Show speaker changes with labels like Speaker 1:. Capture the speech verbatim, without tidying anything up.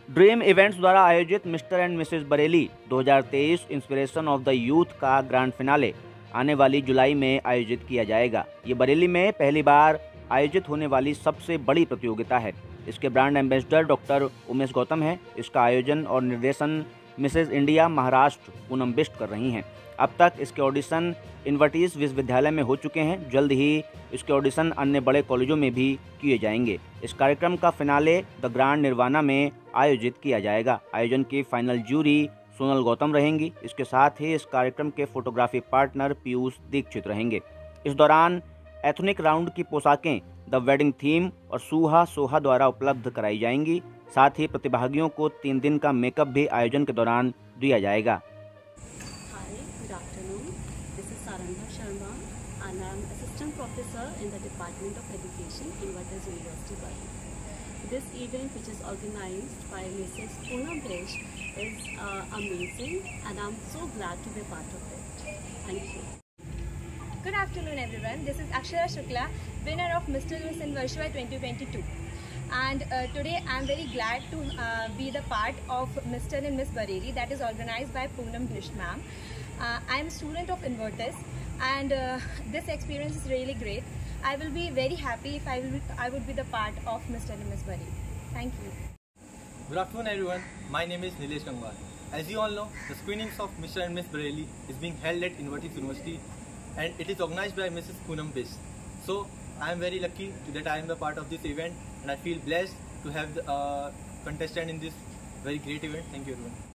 Speaker 1: Dream events द्वारा आयोजित mister and Mrs Bareilly दो हज़ार तेईस इंस्पिरेशन ऑफ द यूथ का ग्रैंड फिनाले आने वाली जुलाई में आयोजित किया जाएगा। ये बरेली में पहली बार आयोजित होने वाली सबसे बड़ी प्रतियोगिता है। इसके brand ambassador doctor Umesh Gautam हैं। इसका आयोजन और निर्देशन मिसेस इंडिया महाराष्ट्र पूनम बिष्ट कर रही हैं। अब तक इसके ऑडिशन इनवर्टिस विश्वविद्यालय में हो चुके हैं। जल्द ही इसके ऑडिशन अन्य बड़े कॉलेजों में भी किए जाएंगे। इस कार्यक्रम का फिनाले द ग्रांड निर्वाणा में आयोजित किया जाएगा। आयोजन की फाइनल जूरी सोनल गौतम रहेंगी। इसके साथ ही इस कार्यक्रम के फोटोग्राफी पार्टनर पीयूष दीक्षित रहेंगे। इस दौरान एथनिक राउंड की पोशाकें द वेडिंग थीम और सूहा सोहा द्वारा उपलब्ध कराई जाएंगी। साथ ही प्रतिभागियों को तीन दिन का मेकअप भी आयोजन के दौरान दिया जाएगा।
Speaker 2: This is Sarandha Sharma and I am Assistant Professor in the Department of Education in Imbirtis University, Bari. This event, which is organized by Missus Poonam Biष्t, is uh, amazing and I am so glad to be part of it. Thank you.
Speaker 3: Good afternoon everyone. This is Akshara Shukla, winner of Mister and Miss Invershua twenty twenty-two. And uh, today I am very glad to uh, be the part of Mister and Miss Bareilly that is organized by Poonam Biष्t ma'am. Uh, I am a student of Invertis and uh, this experience is really great. I will be very happy if I will be, I would be the part of Mister and Miss Bareilly. Thank you.
Speaker 4: Good afternoon everyone. My name is Nilesh Gangwar. As you all know, the screenings of Mister and Miss Bareilly is being held at Invertis University and it is organized by Missus Poonam Biष्t. So I am very lucky that I am the part of this event and I feel blessed to have the uh, contestant in this very great event. Thank you everyone.